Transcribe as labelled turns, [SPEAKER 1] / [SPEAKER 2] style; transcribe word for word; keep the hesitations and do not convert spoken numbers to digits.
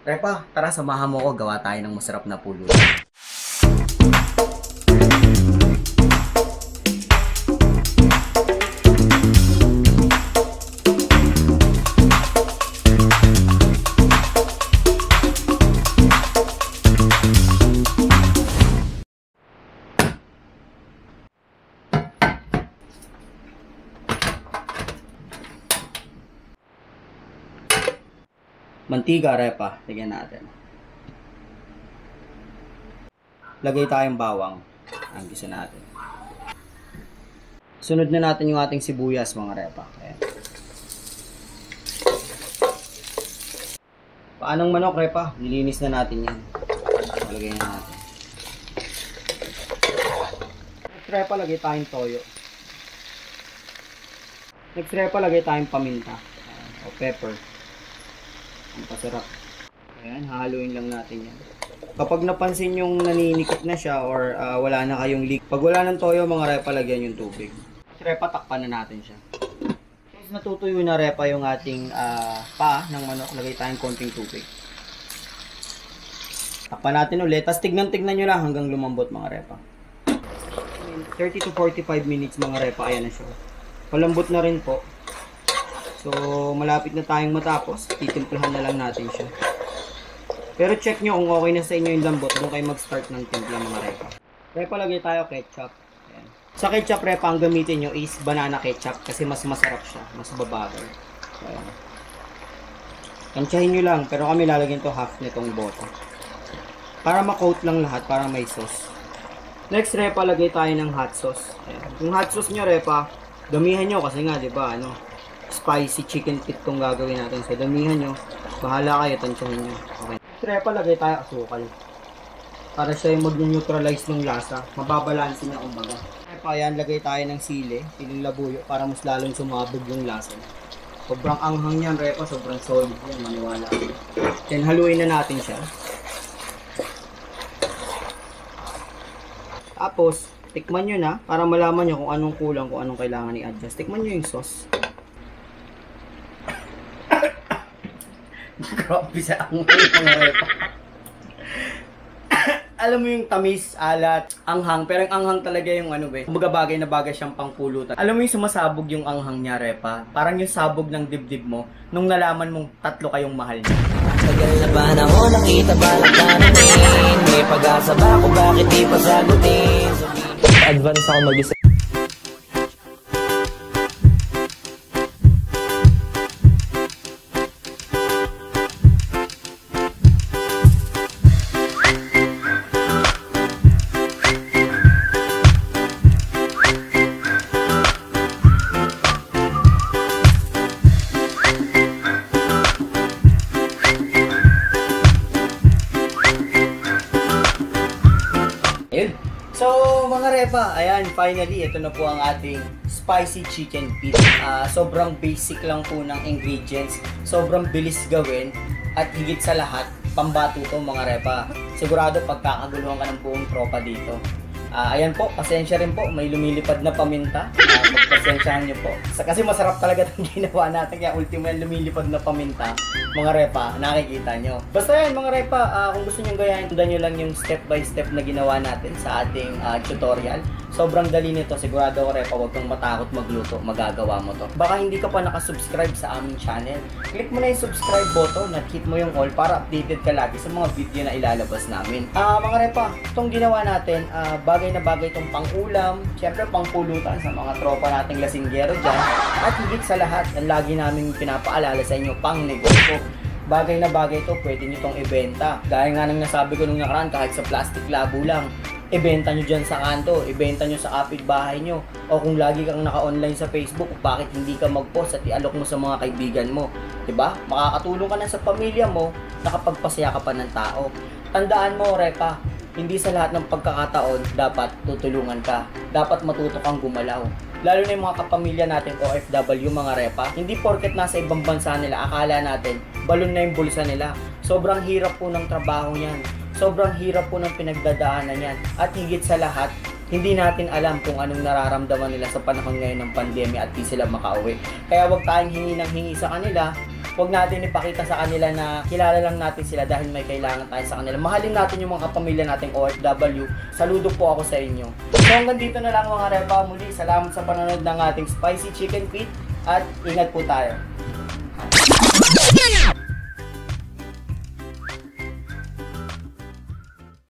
[SPEAKER 1] Repa, tara samahan mo ko, gawa tayo ng masarap na pulutan. Mantiga, Repa. Tignan natin. Lagay tayong bawang. Ang gusto natin. Sunod na natin yung ating sibuyas, mga Repa. Ayan. Paanong manok, Repa? Nilinis na natin yan. Lagay na natin. Next, Repa, lagay tayong toyo. Next, Repa, lagay tayong paminta. Ayan. O pepper. Ang pasarap. Ayan, hahaluin lang natin yan. Kapag napansin yung naninikot na siya or uh, wala na kayong leak, pag wala ng toyo, mga Repa, lagyan yung tubig. Repa, takpan na natin siya. Since natutuyo na, Repa, yung ating uh, pa ng manok, lagay tayong konting tubig. Takpan natin ulit. Tapos tignan-tignan nyo lang hanggang lumambot, mga Repa. thirty to forty-five minutes, mga Repa. Ayan na siya. Palambot na rin po. So, malapit na tayong matapos. Titimplahan na lang natin siya. Pero check nyo kung okay na sa inyo yung lambot. Doon kayo mag-start ng timpla, mga Repa. Repa, lagay tayo ketchup. Ayan. Sa ketchup, Repa, ang gamitin nyo is banana ketchup. Kasi mas masarap siya. Mas babagal. Ayan. Tansyahin nyo lang. Pero kami lalagyan to half nitong boto. Para ma-coat lang lahat. Para may sauce. Next, Repa, lagay tayo ng hot sauce. Ayan. Yung hot sauce nyo, Repa, damihan nyo. Kasi nga, diba, ano, spicy chicken feet kung gagawin natin. So, damihan nyo. Bahala kayo, tansyahin nyo. Okay. Repa, lagay tayo asukal. Para siya yung mag-neutralize ng lasa. Mababalansin niya kumbaga. Repa, yan, lagay tayo ng sili. Siling labuyo para mas lalong sumabog yung lasa. Sobrang anghang yan, Repa. Sobrang solid yan. Maniwala. Then, haluin na natin siya. Tapos, tikman nyo na para malaman nyo kung anong kulang, kung anong kailangan i-adjust. Tikman nyo yung sauce. Grabe sa ang mga Repa. Alam mo yung tamis, alat, anghang. Pero yung anghang talaga yung ano ba, kumbaga bagay na bagay siyang pangpulutan. Alam mo yung sumasabog yung anghang niya, Repa. Parang yung sabog ng dibdib mo nung nalaman mong tatlo kayong mahal niya.
[SPEAKER 2] Tagal na ba na ako nakita balak namin? May pag-asa ba kung bakit di pa sagutin? Advance ako mag-isa.
[SPEAKER 1] So, mga Repa, ayan, finally, ito na po ang ating spicy chicken feet. Uh, sobrang basic lang po ng ingredients. Sobrang bilis gawin. At higit sa lahat, pambato to, mga Repa. Sigurado pagkakaguluhan ka ng buong tropa dito. Uh, ayan po, pasensya rin po, may lumilipad na paminta. Uh, Pagpasensyahan nyo po. Kasi masarap talaga itong ginawa natin. Kaya ultimo yung lumilipad na paminta. Mga Repa, nakikita nyo. Basta yan, mga Repa, uh, kung gusto nyo gayahin, tundan nyo lang yung step by step na ginawa natin sa ating uh, tutorial. Sobrang dali nito. Sigurado ko, Repa, huwag kang matakot magluto. Magagawa mo to. Baka hindi ka pa nakasubscribe sa aming channel. Click mo na yung subscribe button at hit mo yung all para updated ka lagi sa mga video na ilalabas namin. Uh, mga Repa, itong ginawa natin, uh, bagay na bagay itong pang-ulam, syempre pang-pulutan sa mga tropa nating lasinggero dyan. At higit sa lahat, ang lagi namin pinapaalala sa inyo, pang-negosyo. Bagay na bagay ito, pwede nyo itong ibenta. Gaya nga nang nasabi ko nung nakaraan, kahit sa plastic labo lang, ibenta nyo dyan sa kanto, ibenta nyo sa kapitbahay nyo. O kung lagi kang naka-online sa Facebook, bakit hindi ka mag-post at i-alok mo sa mga kaibigan mo? Diba? Makakatulong ka na sa pamilya mo, nakapagpasaya ka pa ng tao. Tandaan mo, Repa, hindi sa lahat ng pagkakataon dapat tutulungan ka. Dapat matuto kang gumalaw. Lalo na yung mga kapamilya natin O F W, mga Repa. Hindi porket nasa ibang bansa nila, akala natin balon na yung bulsa nila. Sobrang hirap po ng trabaho niyan. Sobrang hirap po ng pinagdadaanan niyan. At higit sa lahat, hindi natin alam kung anong nararamdaman nila sa panahon ngayon ng pandemya at di sila makauwi. Kaya wag tayong hingi ng hingi sa kanila. huwag natin ipakita sa kanila na kilala lang natin sila dahil may kailangan tayo sa kanila. Mahalin natin yung mga kapamilya nating O F W. Saludo po ako sa inyo. So hanggang dito na lang mga Repa. Muli, salamat sa panonood ng ating Spicy Chicken Feet at ingat po tayo.